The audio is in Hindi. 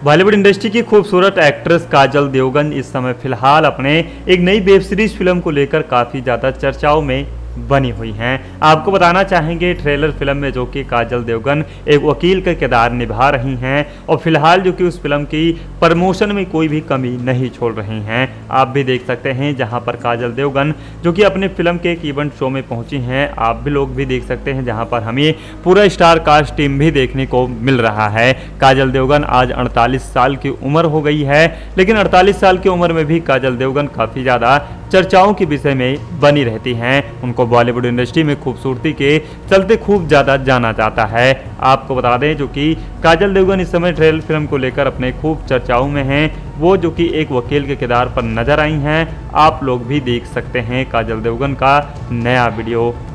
बॉलीवुड इंडस्ट्री की खूबसूरत एक्ट्रेस काजल देवगन इस समय फिलहाल अपने एक नई वेब सीरीज फिल्म को लेकर काफ़ी ज़्यादा चर्चाओं में बनी हुई हैं। आपको बताना चाहेंगे ट्रेलर फिल्म में जो कि काजल देवगन एक वकील का किरदार निभा रही हैं और फिलहाल जो कि उस फिल्म की प्रमोशन में कोई भी कमी नहीं छोड़ रही हैं। आप भी देख सकते हैं जहां पर काजल देवगन जो कि अपने फिल्म के एक इवेंट शो में पहुंची हैं, आप भी लोग भी देख सकते हैं जहां पर हमें पूरा स्टार कास्ट टीम भी देखने को मिल रहा है। काजल देवगन आज 48 साल की उम्र हो गई है, लेकिन 48 साल की उम्र में भी काजल देवगन काफ़ी ज़्यादा चर्चाओं के विषय में बनी रहती हैं। उनको बॉलीवुड इंडस्ट्री में खूबसूरती के चलते खूब ज़्यादा जाना जाता है। आपको बता दें जो कि काजल देवगन इस समय ट्रेलर फिल्म को लेकर अपने खूब चर्चाओं में हैं, वो जो कि एक वकील के किरदार पर नजर आई हैं। आप लोग भी देख सकते हैं काजल देवगन का नया वीडियो।